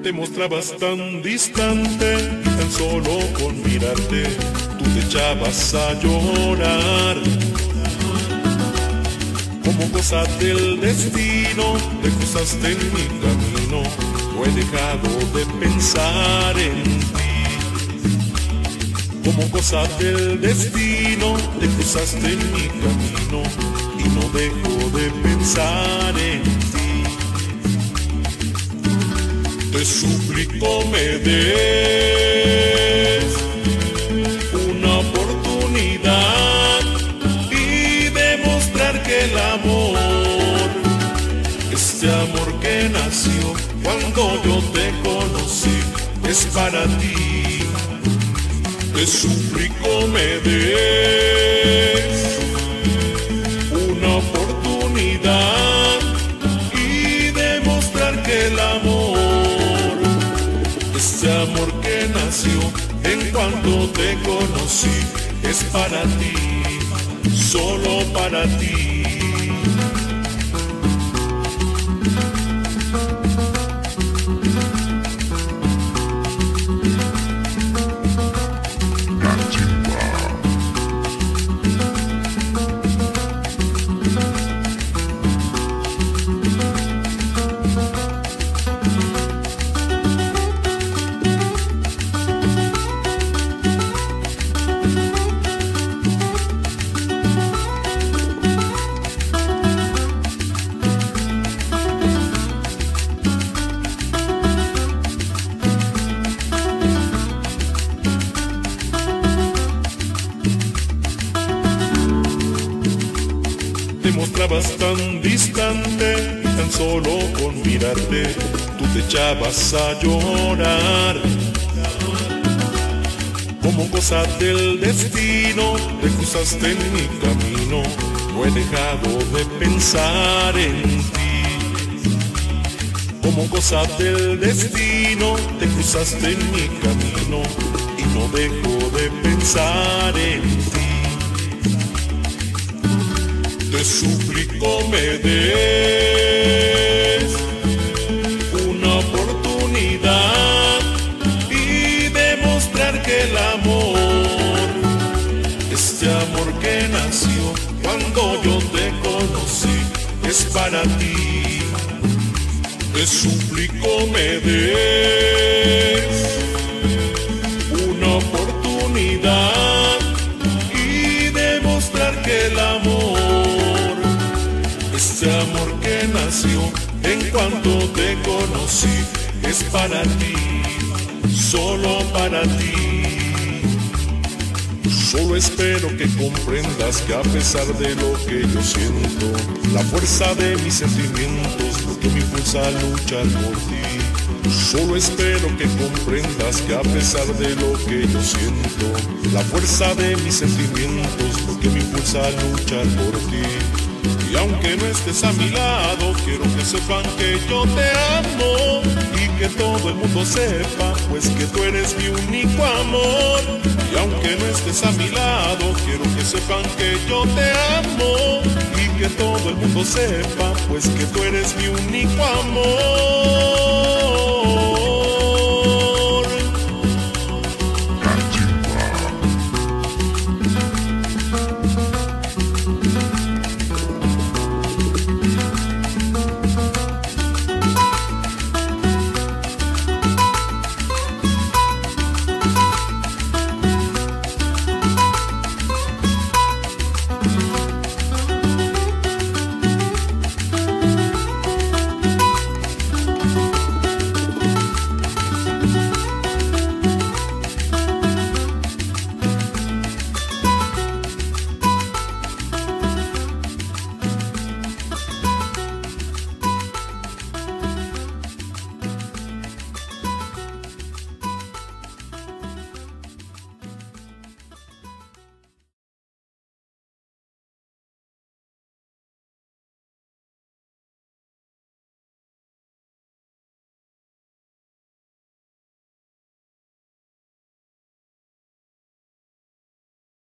Te mostrabas tan distante y tan solo con mirarte tú te echabas a llorar. Como cosa del destino te cruzaste en mi camino, no he dejado de pensar en ti. Como cosa del destino te cruzaste en mi camino y no dejo de pensar en ti. Te suplico me des una oportunidad y demostrar que el amor, este amor que nació cuando yo te conocí, es para ti. Te suplico me des una oportunidad y demostrar que el amor, este amor que nació en cuanto te conocí, es para ti, solo para ti. Te mostrabas tan distante y tan solo con mirarte tú te echabas a llorar. Como cosa del destino te cruzaste en mi camino, no he dejado de pensar en ti. Como cosa del destino te cruzaste en mi camino y no dejo de pensar en ti. Te suplico me des una oportunidad y demostrar que el amor, este amor que nació cuando yo te conocí, es para ti. Te suplico me des una oportunidad y demostrar que el amor, este amor que nació en cuanto te conocí, es para ti, solo para ti. Solo espero que comprendas que a pesar de lo que yo siento, la fuerza de mis sentimientos lo que me impulsa a luchar por ti. Solo espero que comprendas que a pesar de lo que yo siento, la fuerza de mis sentimientos lo que me impulsa a luchar por ti. Y aunque no estés a mi lado, quiero que sepan que yo te amo y que todo el mundo sepa, pues que tú eres mi único amor. Y aunque no estés a mi lado, quiero que sepan que yo te amo y que todo el mundo sepa, pues que tú eres mi único amor.